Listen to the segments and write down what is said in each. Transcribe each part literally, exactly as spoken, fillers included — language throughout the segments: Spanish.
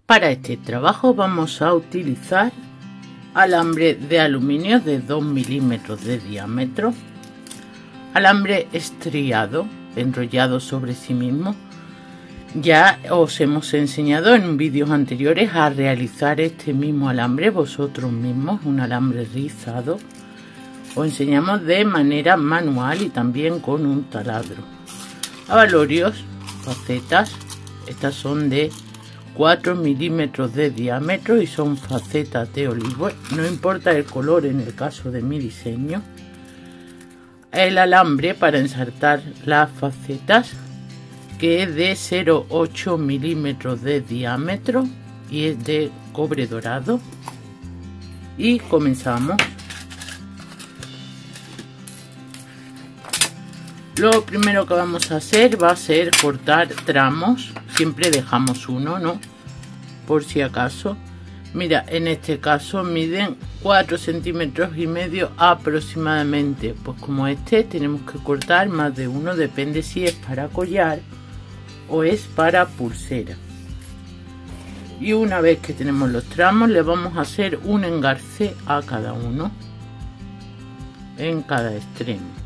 Para este trabajo vamos a utilizar alambre de aluminio de dos milímetros de diámetro, alambre estriado enrollado sobre sí mismo. Ya os hemos enseñado en vídeos anteriores a realizar este mismo alambre vosotros mismos, un alambre rizado. Os enseñamos de manera manual y también con un taladro. Abalorios, facetas, estas son de cuatro milímetros de diámetro y son facetas de olivo, no importa el color en el caso de mi diseño. El alambre para ensartar las facetas, que es de cero coma ocho milímetros de diámetro y es de cobre dorado. Y comenzamos. Lo primero que vamos a hacer va a ser cortar tramos. Siempre dejamos uno, ¿no? Por si acaso. Mira, en este caso miden cuatro centímetros y medio aproximadamente. Pues como este tenemos que cortar más de uno, depende si es para collar o es para pulsera. Y una vez que tenemos los tramos, le vamos a hacer un engarce a cada uno en cada extremo.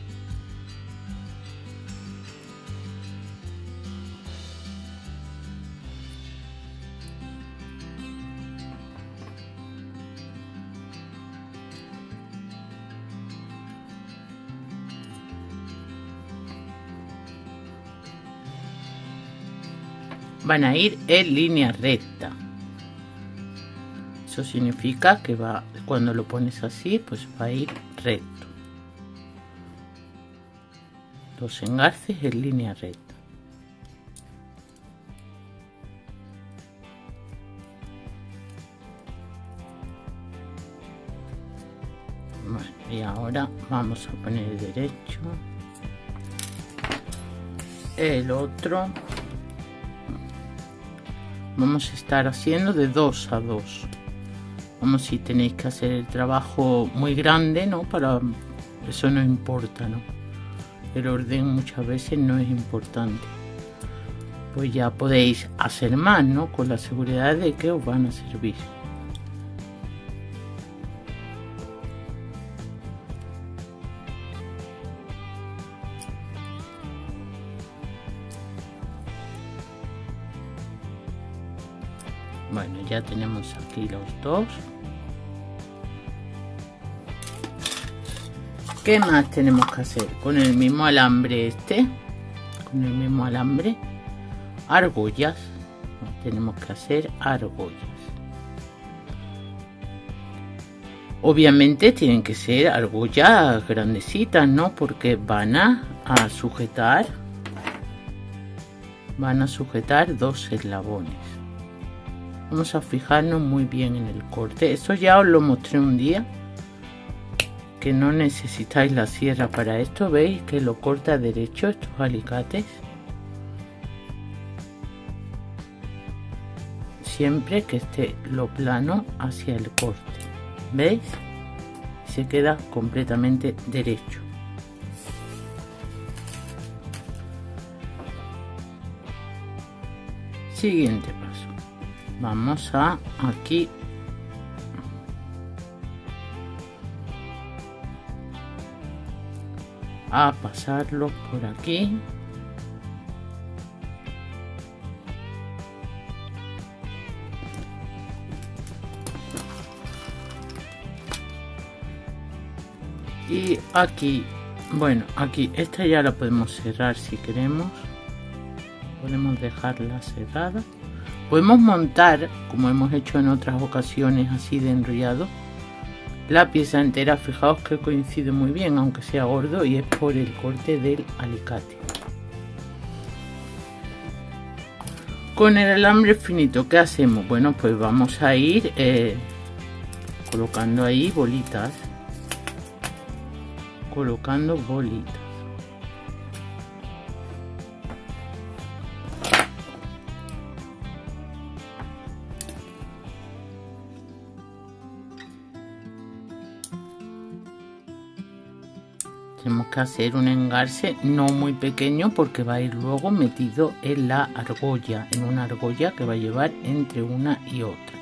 Van a ir en línea recta. Eso significa que va, cuando lo pones así, pues va a ir recto. Los engarces en línea recta. Bueno, y ahora vamos a poner el derecho, el otro. Vamos a estar haciendo de dos a dos. Vamos, si tenéis que hacer el trabajo muy grande, ¿no? Para eso no importa, ¿no? El orden muchas veces no es importante. Pues ya podéis hacer más, ¿no? Con la seguridad de que os van a servir. Bueno, ya tenemos aquí los dos. ¿Qué más tenemos que hacer? Con el mismo alambre este, con el mismo alambre, argollas. Tenemos que hacer argollas. Obviamente tienen que ser argollas grandecitas, ¿no? Porque van a, a sujetar, van a sujetar dos eslabones. Vamos a fijarnos muy bien en el corte. Eso ya os lo mostré un día, que no necesitáis la sierra para esto. Veis que lo corta derecho estos alicates. Siempre que esté lo plano hacia el corte. ¿Veis? Se queda completamente derecho. Siguiente paso. Vamos a aquí a pasarlos por aquí. Y aquí, bueno, aquí esta ya la podemos cerrar si queremos. Podemos dejarla cerrada. Podemos montar, como hemos hecho en otras ocasiones así de enrollado, la pieza entera. Fijaos que coincide muy bien, aunque sea gordo, y es por el corte del alicate. Con el alambre finito, ¿qué hacemos? Bueno, pues vamos a ir eh, colocando ahí bolitas. Colocando bolitas. tenemos que hacer un engarce no muy pequeño porque va a ir luego metido en la argolla, en una argolla que va a llevar entre una y otra.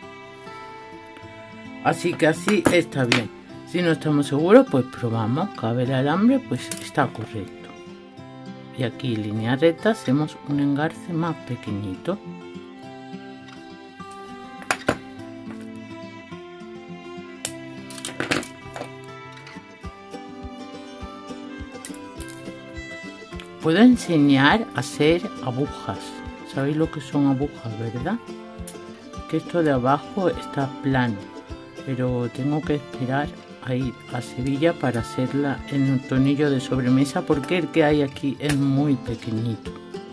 Así que así está bien. Si no estamos seguros, pues probamos. Cabe el alambre, pues está correcto. Y aquí en línea recta hacemos un engarce más pequeñito. Puedo enseñar a hacer agujas. ¿Sabéis lo que son agujas, verdad? Que esto de abajo está plano, pero tengo que esperar a ir a Sevilla para hacerla en un tornillo de sobremesa, porque el que hay aquí es muy pequeñito.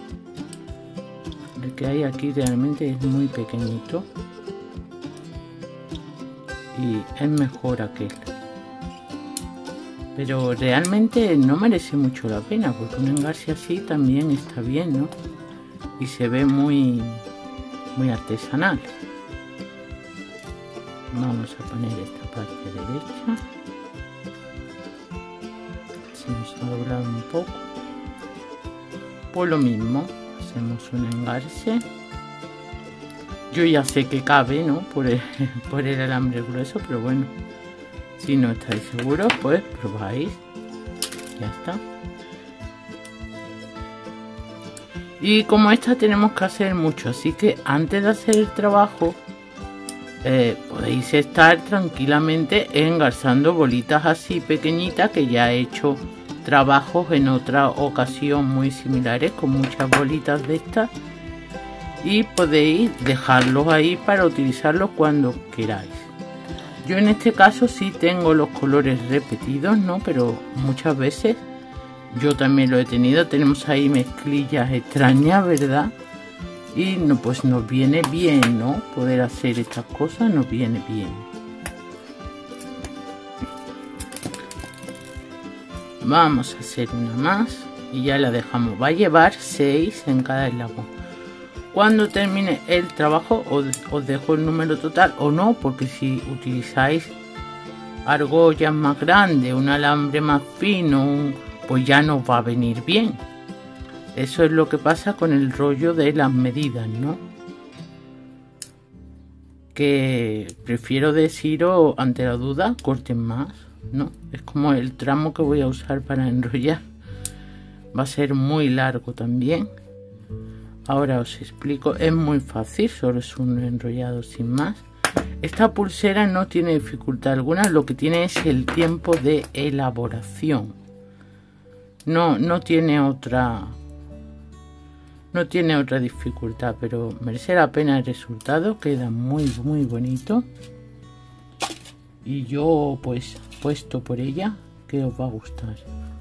El que hay aquí realmente es muy pequeñito y es mejor aquel. Pero realmente no merece mucho la pena, porque un engarce así también está bien, ¿no? Y se ve muy, muy artesanal. Vamos a poner esta parte derecha. Se nos ha doblado un poco. Pues lo mismo, hacemos un engarce. Yo ya sé que cabe, ¿no? Por el, por el alambre grueso, pero bueno. Si no estáis seguros, pues probáis. Ya está. Y como esta tenemos que hacer mucho, así que antes de hacer el trabajo, eh, podéis estar tranquilamente engarzando bolitas así pequeñitas, que ya he hecho trabajos en otra ocasión muy similares con muchas bolitas de estas. Y podéis dejarlos ahí para utilizarlos cuando queráis. Yo en este caso sí tengo los colores repetidos, ¿no? Pero muchas veces yo también lo he tenido. Tenemos ahí mezclillas extrañas, ¿verdad? Y no, pues nos viene bien, ¿no? Poder hacer estas cosas nos viene bien. Vamos a hacer una más y ya la dejamos. Va a llevar seis en cada eslabón. Cuando termine el trabajo os, os dejo el número total o no, porque si utilizáis argollas más grandes, un alambre más fino, un, pues ya no va a venir bien. Eso es lo que pasa con el rollo de las medidas, ¿no? Que prefiero deciros ante la duda, corten más, ¿no? Es como el tramo que voy a usar para enrollar. Va a ser muy largo también. Ahora os explico, es muy fácil, solo es un enrollado sin más. Esta pulsera no tiene dificultad alguna, lo que tiene es el tiempo de elaboración. No, no tiene otra, no tiene otra dificultad, pero merece la pena el resultado, queda muy muy bonito. Y yo pues puesto por ella que os va a gustar.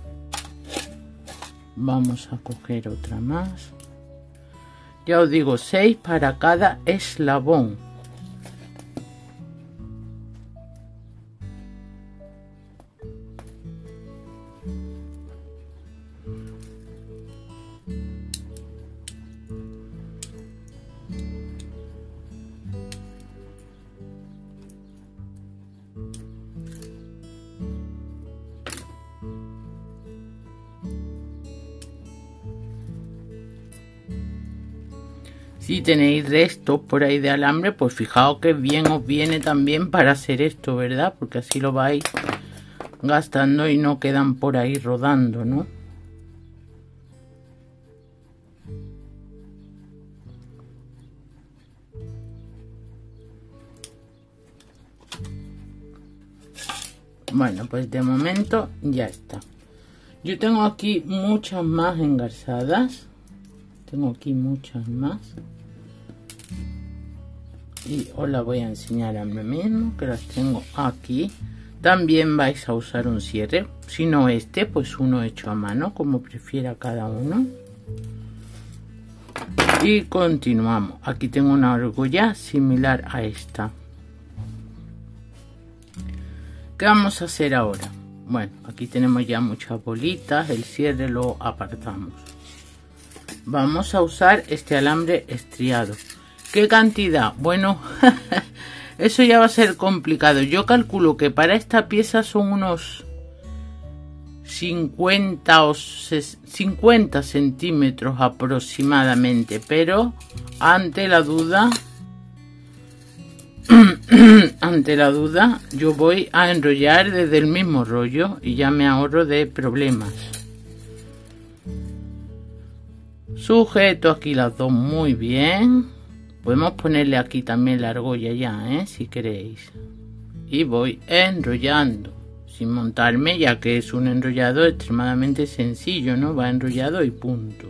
Vamos a coger otra más. Ya os digo, seis para cada eslabón. Si tenéis restos por ahí de alambre, pues fijaos que bien os viene también para hacer esto, ¿verdad? Porque así lo vais gastando y no quedan por ahí rodando, ¿no? Bueno, pues de momento ya está. Yo tengo aquí muchas más engarzadas. Tengo aquí muchas más. Y os las voy a enseñar a mí mismo, que las tengo aquí. También vais a usar un cierre. Si no este, pues uno hecho a mano, como prefiera cada uno. Y continuamos. Aquí tengo una argolla similar a esta. ¿Qué vamos a hacer ahora? Bueno, aquí tenemos ya muchas bolitas. El cierre lo apartamos. Vamos a usar este alambre estriado. ¿Qué cantidad? Bueno, eso ya va a ser complicado. Yo calculo que para esta pieza son unos cincuenta o cincuenta centímetros aproximadamente, pero ante la duda ante la duda yo voy a enrollar desde el mismo rollo y ya me ahorro de problemas. Sujeto aquí las dos muy bien. Podemos ponerle aquí también la argolla ya, ¿eh? Si queréis. Y voy enrollando sin montarme, ya que es un enrollado extremadamente sencillo, ¿no? Va enrollado y punto.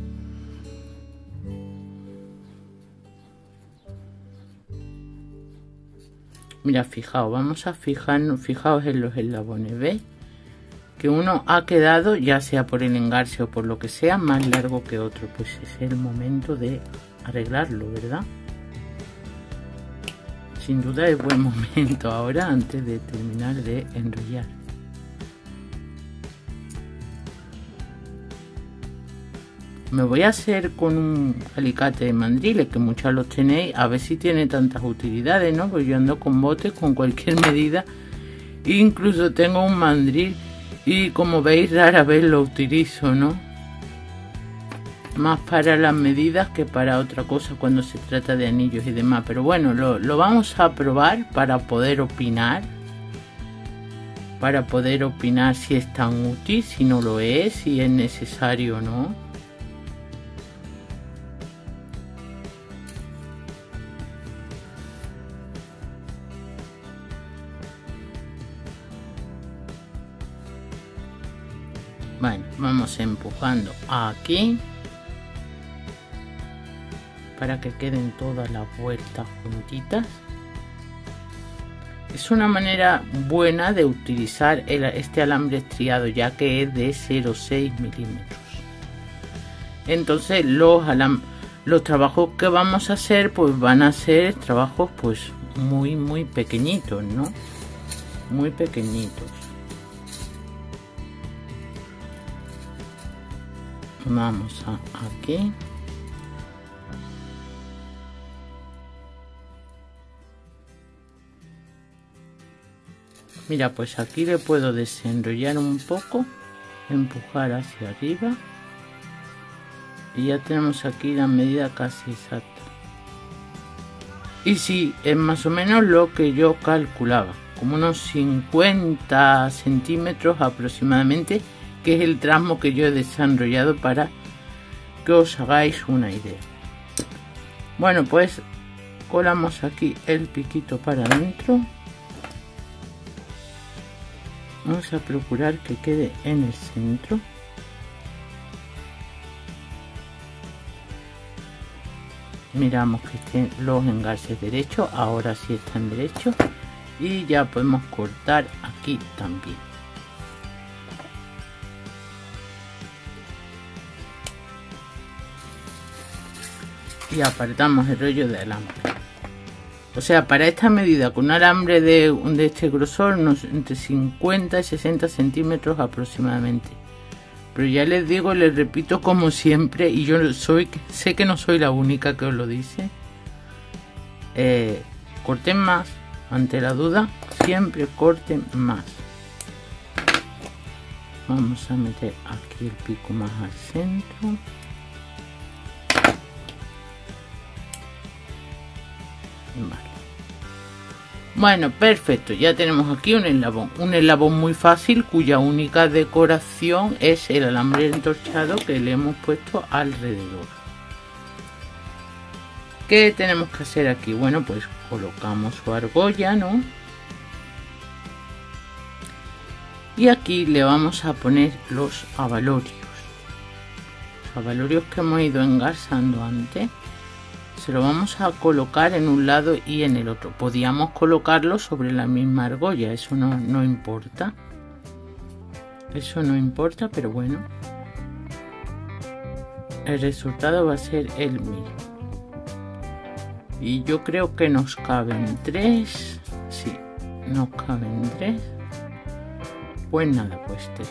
Mira, fijaos, vamos a fijarnos, fijaos en los eslabones, ¿veis? Que uno ha quedado, ya sea por el engarce o por lo que sea, más largo que otro. Pues es el momento de arreglarlo, ¿verdad? Sin duda es buen momento ahora, antes de terminar de enrollar. Me voy a hacer con un alicate de mandriles, que muchos los tenéis, a ver si tiene tantas utilidades, ¿no? Pues yo ando con botes con cualquier medida, incluso tengo un mandril y como veis rara vez lo utilizo, ¿no? Más para las medidas que para otra cosa cuando se trata de anillos y demás, pero bueno, lo, lo vamos a probar para poder opinar, para poder opinar si es tan útil, si no lo es, si es necesario o no. Bueno, vamos empujando aquí para que queden todas las vueltas juntitas. Es una manera buena de utilizar el, este alambre estriado, ya que es de cero coma seis milímetros. Entonces los, alam los trabajos que vamos a hacer pues van a ser trabajos pues muy muy pequeñitos, ¿no? Muy pequeñitos. Vamos a aquí. Mira, pues aquí le puedo desenrollar un poco, empujar hacia arriba y ya tenemos aquí la medida casi exacta. Y sí, es más o menos lo que yo calculaba, como unos cincuenta centímetros aproximadamente, que es el tramo que yo he desenrollado para que os hagáis una idea. Bueno, pues colamos aquí el piquito para adentro. Vamos a procurar que quede en el centro. Miramos que estén los engarces derechos. Ahora sí están derechos. Y ya podemos cortar aquí también. Y apartamos el rollo de alambre. O sea, para esta medida con un alambre de, de este grosor, unos entre cincuenta y sesenta centímetros aproximadamente. Pero ya les digo, les repito como siempre, y yo soy, sé que no soy la única que os lo dice. Eh, corten más, ante la duda, siempre corten más. Vamos a meter aquí el pico más al centro. Vale. Bueno, perfecto, ya tenemos aquí un eslabón, un eslabón muy fácil cuya única decoración es el alambre entorchado que le hemos puesto alrededor. ¿Qué tenemos que hacer aquí? Bueno, pues colocamos su argolla, ¿no? Y aquí le vamos a poner los abalorios, los abalorios que hemos ido engarzando antes. Se lo vamos a colocar en un lado y en el otro. Podíamos colocarlo sobre la misma argolla, eso no, no importa. Eso no importa, pero bueno. El resultado va a ser el mismo. Y yo creo que nos caben tres. Sí, nos caben tres. Pues nada, pues tres.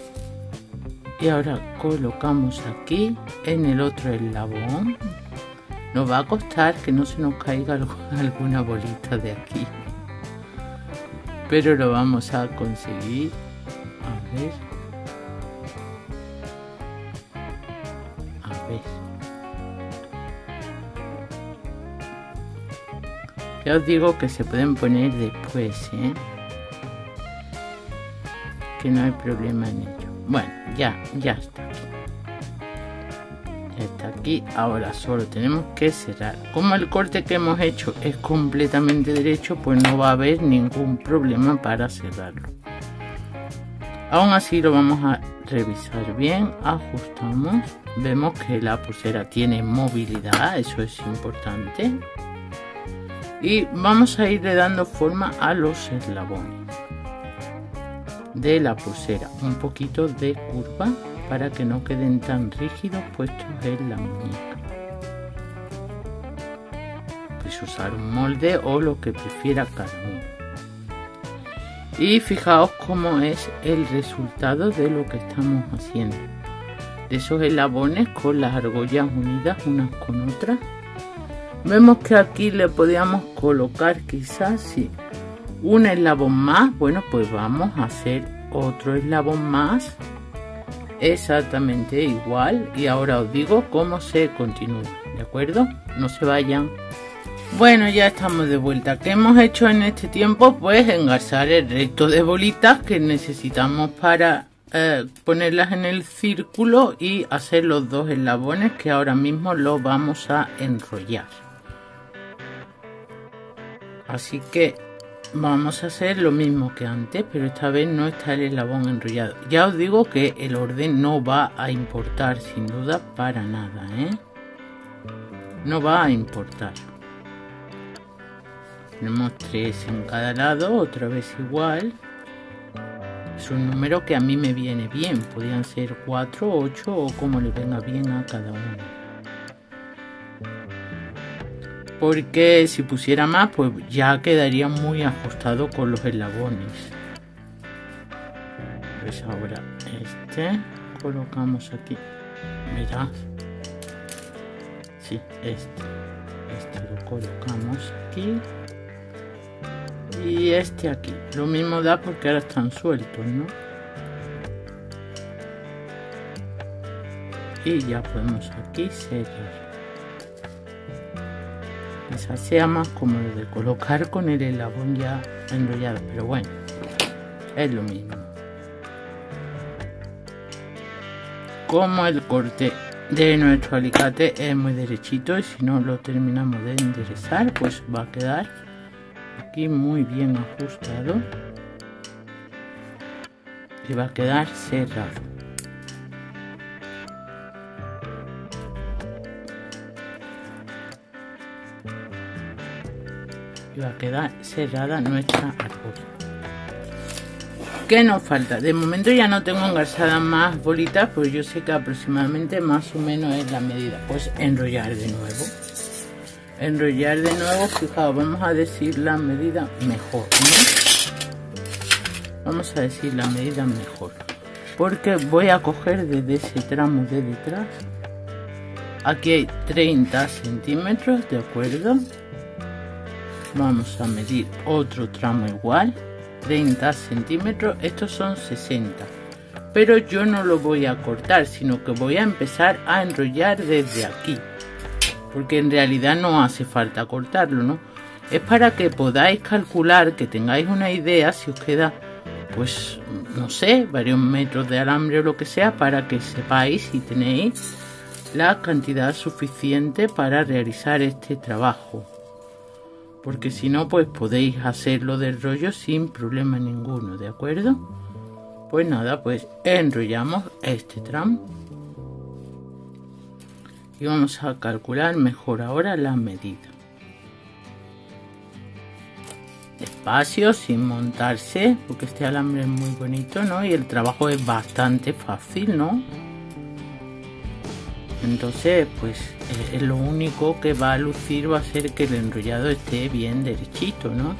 Y ahora colocamos aquí en el otro eslabón Nos va a costar que no se nos caiga alguna bolita de aquí, pero lo vamos a conseguir. A ver, a ver. Ya os digo que se pueden poner después, ¿eh? Que no hay problema en ello. Bueno, ya, ya está aquí. Ya está aquí. Ahora solo tenemos que cerrar. Como el corte que hemos hecho es completamente derecho, pues no va a haber ningún problema para cerrarlo. Aún así lo vamos a revisar bien. Ajustamos. Vemos que la pulsera tiene movilidad, eso es importante. Y vamos a irle dando forma a los eslabones de la pulsera, un poquito de curva para que no queden tan rígidos puestos en la muñeca. Puedes usar un molde o lo que prefiera cada uno. Y fijaos cómo es el resultado de lo que estamos haciendo, de esos eslabones con las argollas unidas unas con otras. Vemos que aquí le podíamos colocar quizás sí, un eslabón más. Bueno, pues vamos a hacer otro eslabón más exactamente igual, y ahora os digo cómo se continúa, ¿de acuerdo? No se vayan. Bueno, ya estamos de vuelta. ¿Qué hemos hecho en este tiempo? Pues engarzar el resto de bolitas que necesitamos para eh, ponerlas en el círculo y hacer los dos eslabones que ahora mismo los vamos a enrollar. Así que vamos a hacer lo mismo que antes, pero esta vez no está el eslabón enrollado. Ya os digo que el orden no va a importar sin duda para nada, ¿eh? No va a importar. Tenemos tres en cada lado, otra vez igual. Es un número que a mí me viene bien. Podrían ser cuatro, ocho o como le venga bien a cada uno. Porque si pusiera más, pues ya quedaría muy ajustado con los eslabones. Pues ahora este colocamos aquí. Mirad. Sí, este. Este lo colocamos aquí. Y este aquí. Lo mismo da porque ahora están sueltos, ¿no? Y ya podemos aquí cerrar. Quizás sea más cómodo de colocar con el eslabón ya enrollado, pero bueno, es lo mismo. Como el corte de nuestro alicate es muy derechito y si no lo terminamos de enderezar, pues va a quedar aquí muy bien ajustado y va a quedar cerrado. Y va a quedar cerrada nuestra argolla. ¿Qué nos falta? De momento ya no tengo engarzadas más bolitas, pues yo sé que aproximadamente más o menos es la medida. Pues enrollar de nuevo. Enrollar de nuevo, fijaos, vamos a decir la medida mejor, ¿no? Vamos a decir la medida mejor. Porque voy a coger desde ese tramo de detrás. Aquí hay treinta centímetros, ¿de acuerdo? Vamos a medir otro tramo igual, treinta centímetros, estos son sesenta, pero yo no lo voy a cortar, sino que voy a empezar a enrollar desde aquí, porque en realidad no hace falta cortarlo, ¿no? Es para que podáis calcular, que tengáis una idea si os queda, pues, no sé, varios metros de alambre o lo que sea, para que sepáis si tenéis la cantidad suficiente para realizar este trabajo. Porque si no, pues podéis hacerlo del rollo sin problema ninguno, ¿de acuerdo? Pues nada, pues enrollamos este tramo. Y vamos a calcular mejor ahora la medida. Despacio, sin montarse, porque este alambre es muy bonito, ¿no? Y el trabajo es bastante fácil, ¿no? Entonces, pues eh, lo único que va a lucir va a ser que el enrollado esté bien derechito, ¿no?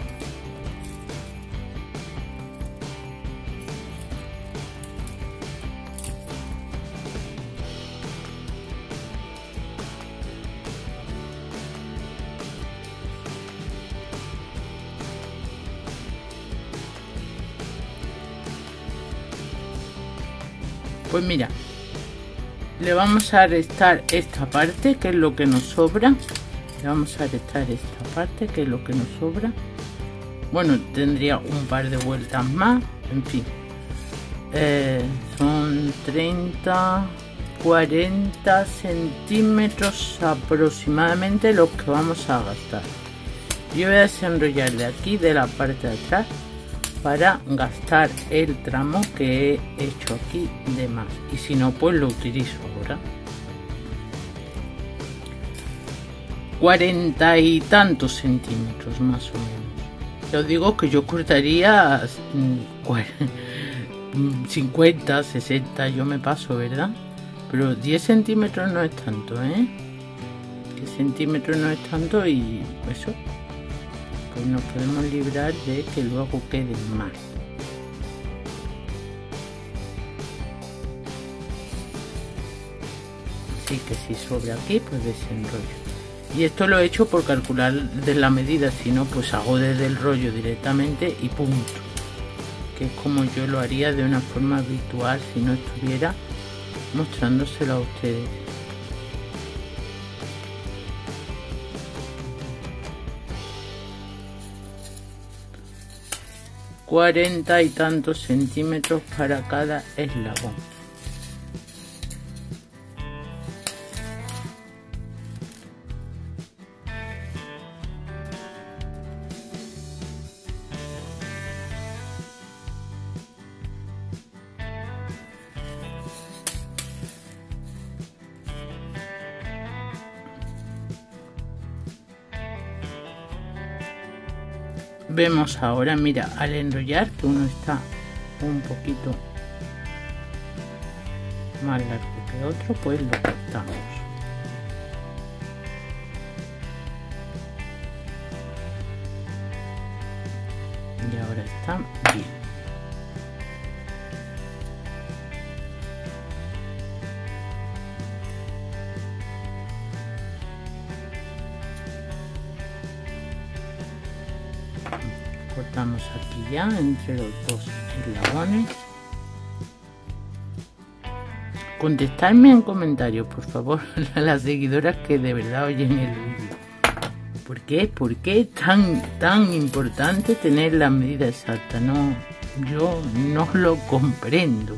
Pues mira, le vamos a restar esta parte, que es lo que nos sobra. Le vamos a restar esta parte, que es lo que nos sobra. Bueno, tendría un par de vueltas más, en fin. Eh, son treinta, cuarenta centímetros aproximadamente los que vamos a gastar. Yo voy a desenrollar de aquí, de la parte de atrás, para gastar el tramo que he hecho aquí de más. Y si no, pues lo utilizo ahora. Cuarenta y tantos centímetros más o menos. Ya os digo que yo cortaría cincuenta, sesenta, yo me paso, ¿verdad? Pero diez centímetros no es tanto, ¿eh? diez centímetros no es tanto y eso, pues nos podemos librar de que luego quede más. Así que si sobra aquí, pues desenrollo. Y esto lo he hecho por calcular de la medida, si no, pues hago desde el rollo directamente y punto. Que es como yo lo haría de una forma habitual si no estuviera mostrándoselo a ustedes. Cuarenta y tantos centímetros para cada eslabón. Vemos ahora, mira, al enrollar que uno está un poquito más largo que otro, pues lo cortamos. Y ahora está bien. Cortamos aquí ya entre los dos eslabones. Contestadme en comentarios, por favor, a las seguidoras que de verdad oyen el vídeo. ¿Por qué? ¿Por qué es tan, tan importante tener la medida exacta? No, yo no lo comprendo.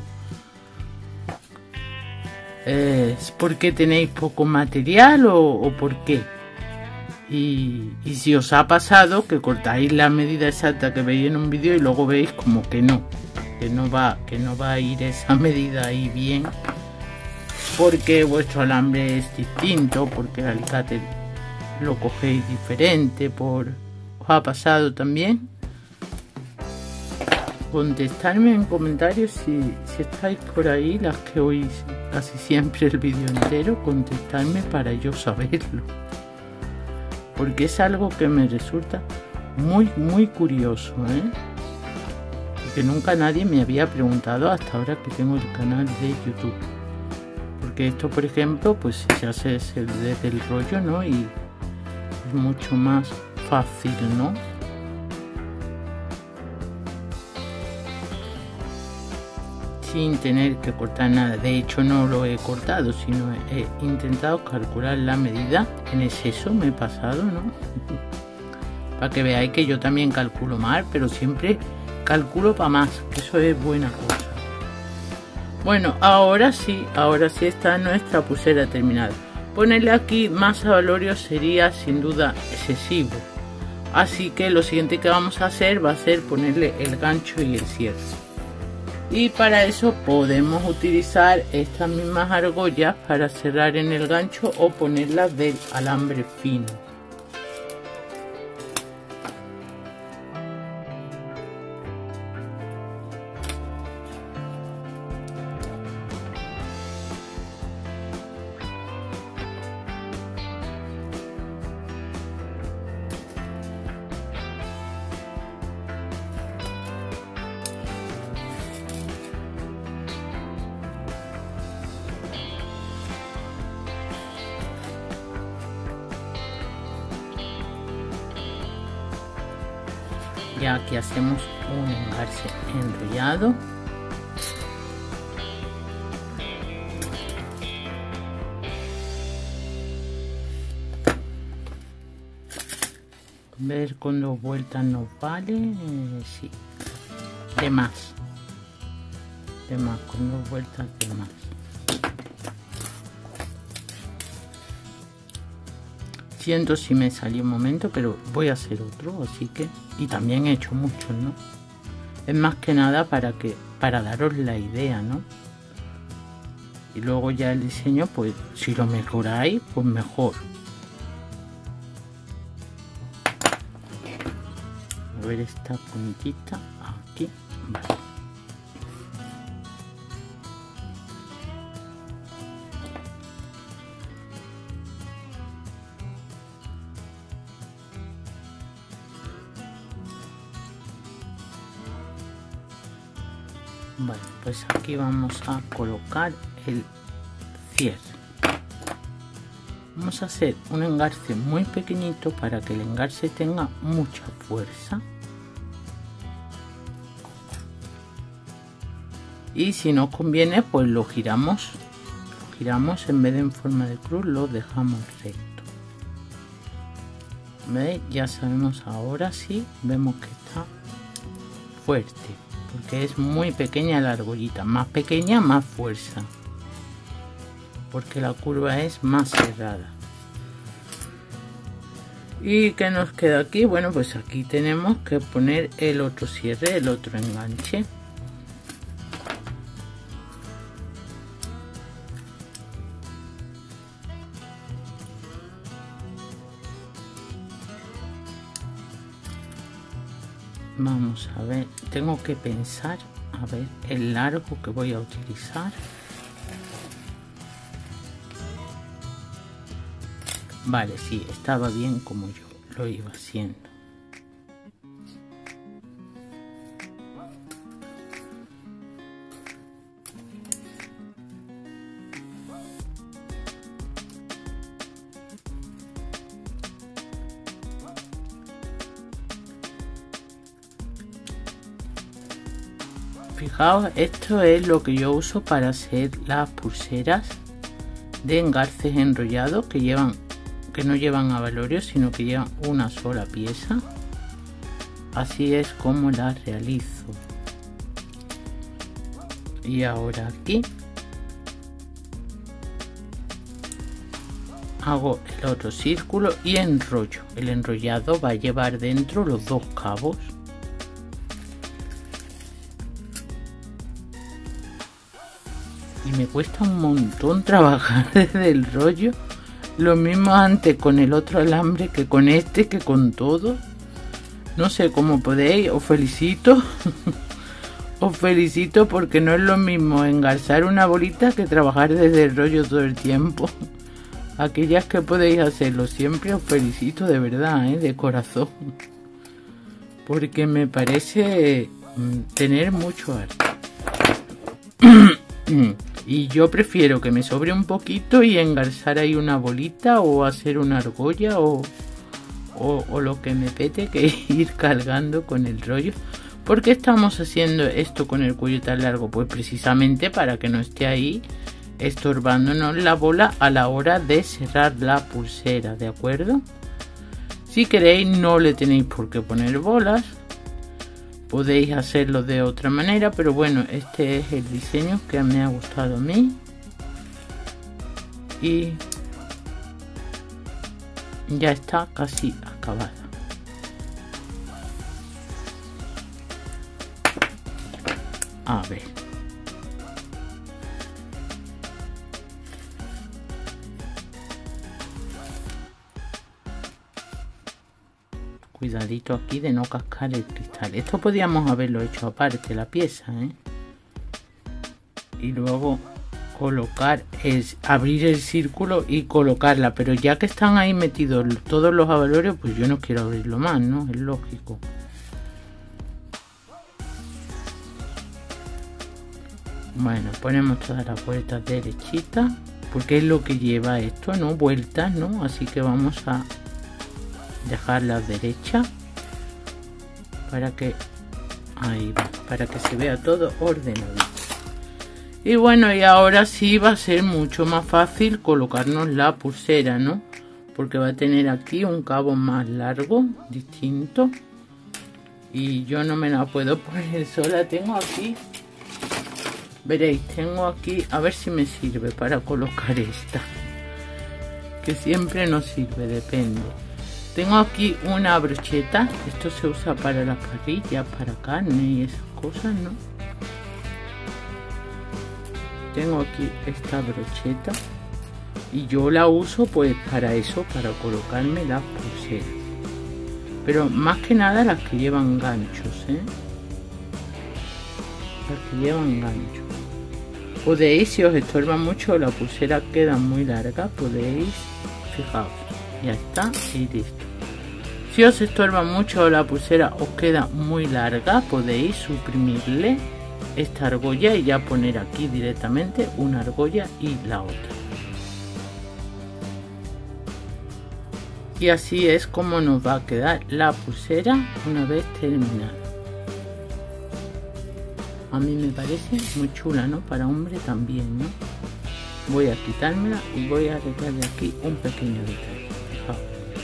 ¿Es porque tenéis poco material o, o por qué? Y, y si os ha pasado que cortáis la medida exacta que veis en un vídeo y luego veis como que no, que no va, que no va a ir esa medida ahí bien, porque vuestro alambre es distinto, porque el alicate lo cogéis diferente, por ¿os ha pasado también? Contestadme en comentarios si, si estáis por ahí, las que oís casi siempre el vídeo entero, contestadme para yo saberlo. Porque es algo que me resulta muy, muy curioso, ¿eh? Porque nunca nadie me había preguntado hasta ahora que tengo el canal de YouTube. Porque esto, por ejemplo, pues se hace desde el rollo, ¿no? Y es mucho más fácil, ¿no? Sin tener que cortar nada. De hecho no lo he cortado, sino he intentado calcular la medida. En exceso me he pasado, ¿no? Para que veáis que yo también calculo mal, pero siempre calculo para más, que eso es buena cosa. Bueno, ahora sí, ahora sí está nuestra pulsera terminada. Ponerle aquí más abalorio sería sin duda excesivo. Así que lo siguiente que vamos a hacer va a ser ponerle el gancho y el cierre. Y para eso podemos utilizar estas mismas argollas para cerrar en el gancho o ponerlas del alambre fino. Ya aquí hacemos un engarce enrollado ver con dos vueltas nos vale. Eh, sí, de más, de más, con dos vueltas de más. Siento si me salió un momento, pero voy a hacer otro, así que, y también he hecho mucho, ¿no? Es más que nada para que, para daros la idea, ¿no? Y luego ya el diseño, pues si lo mejoráis, pues mejor. A ver esta puntita aquí, vale. Bueno, pues aquí vamos a colocar el cierre. Vamos a hacer un engarce muy pequeñito para que el engarce tenga mucha fuerza. Y si no conviene, pues lo giramos. Lo giramos en vez de en forma de cruz, lo dejamos recto. ¿Veis? Ya sabemos ahora sí, vemos que está fuerte. Porque es muy pequeña la argollita, más pequeña más fuerza, porque la curva es más cerrada. ¿Y qué nos queda aquí? Bueno, pues aquí tenemos que poner el otro cierre, el otro enganche. Vamos a ver, tengo que pensar a ver el largo que voy a utilizar. Vale, sí, estaba bien como yo lo iba haciendo. Fijaos, esto es lo que yo uso para hacer las pulseras de engarces enrollados que llevan, que no llevan abalorios, sino que llevan una sola pieza. Así es como las realizo. Y ahora aquí hago el otro círculo y enrollo. El enrollado va a llevar dentro los dos cabos. Y me cuesta un montón trabajar desde el rollo. Lo mismo antes con el otro alambre que con este, que con todo. No sé cómo podéis, os felicito. Os felicito porque no es lo mismo engarzar una bolita que trabajar desde el rollo todo el tiempo. Aquellas que podéis hacerlo siempre, os felicito de verdad, ¿eh? De corazón. Porque me parece tener mucho arte. Y yo prefiero que me sobre un poquito y engarzar ahí una bolita o hacer una argolla o, o, o lo que me pete, que ir cargando con el rollo. ¿Por qué estamos haciendo esto con el cuello tan largo? Pues precisamente para que no esté ahí estorbándonos la bola a la hora de cerrar la pulsera, ¿de acuerdo? Si queréis no le tenéis por qué poner bolas. Podéis hacerlo de otra manera, pero bueno, este es el diseño que me ha gustado a mí. Y ya está casi acabada. A ver. Cuidadito aquí de no cascar el cristal. Esto podíamos haberlo hecho aparte, la pieza, ¿eh? Y luego colocar, es abrir el círculo y colocarla. Pero ya que están ahí metidos todos los abalorios, pues yo no quiero abrirlo más, ¿no? Es lógico. Bueno, ponemos todas las vueltas derechitas, porque es lo que lleva esto, ¿no? Vueltas, ¿no? Así que vamos a dejar la derecha para que ahí va, para que se vea todo ordenado. Y bueno, y ahora sí va a ser mucho más fácil colocarnos la pulsera, ¿no? porque va a tener aquí un cabo más largo, distinto, y yo no me la puedo poner sola. Tengo aquí, veréis, tengo aquí, a ver si me sirve para colocar esta, que siempre no sirve, depende. Tengo aquí una brocheta, esto se usa para la parrilla, para carne y esas cosas, ¿no? Tengo aquí esta brocheta y yo la uso pues para eso, para colocarme las pulseras, pero más que nada las que llevan ganchos, ¿eh? Las que llevan ganchos. Podéis, si os estorba mucho, la pulsera queda muy larga, podéis, fijaos, ya está y listo. Si os estorba mucho la pulsera, os queda muy larga, podéis suprimirle esta argolla y ya poner aquí directamente una argolla y la otra. Y así es como nos va a quedar la pulsera una vez terminada. A mí me parece muy chula, ¿no? Para hombre también, ¿no? Voy a quitármela y voy a arreglarle aquí un pequeño detalle. Fijaos.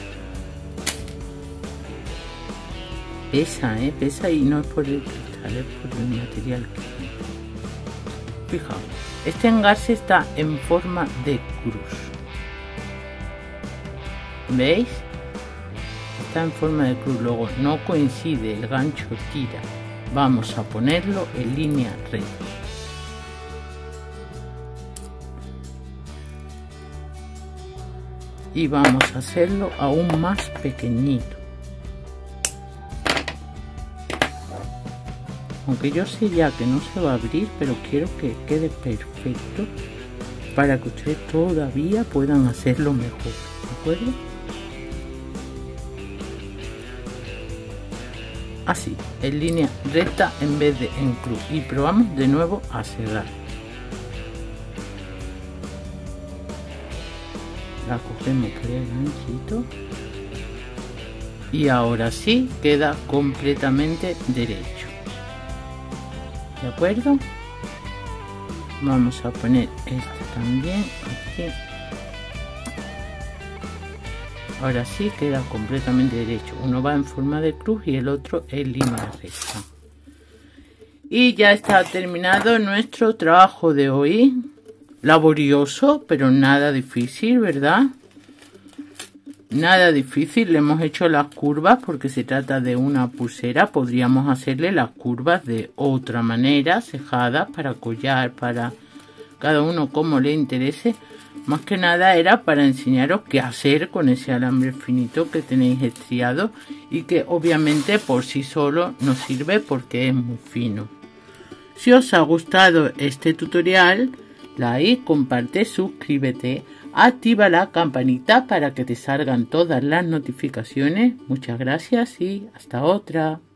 Pesa, ¿eh? Pesa, y no es por el cristal, es por el material que tiene. Fijaos, este engarce está en forma de cruz. ¿Veis? Está en forma de cruz, luego no coincide, el gancho tira. Vamos a ponerlo en línea recta. Y vamos a hacerlo aún más pequeñito. Aunque yo sé ya que no se va a abrir, pero quiero que quede perfecto para que ustedes todavía puedan hacerlo mejor, ¿de acuerdo? Así, en línea recta en vez de en cruz, y probamos de nuevo a cerrar. La cogemos por el ganchito y ahora sí queda completamente derecho. ¿De acuerdo? Vamos a poner este también aquí. Ahora sí queda completamente derecho. Uno va en forma de cruz y el otro en línea recta. Y ya está terminado nuestro trabajo de hoy. Laborioso, pero nada difícil, ¿verdad? Nada difícil. Le hemos hecho las curvas porque se trata de una pulsera. Podríamos hacerle las curvas de otra manera, cejadas, para collar, para cada uno como le interese. Más que nada era para enseñaros qué hacer con ese alambre finito que tenéis estriado y que obviamente por sí solo no sirve porque es muy fino. Si os ha gustado este tutorial, like, comparte, suscríbete, activa la campanita para que te salgan todas las notificaciones. Muchas gracias y hasta otra.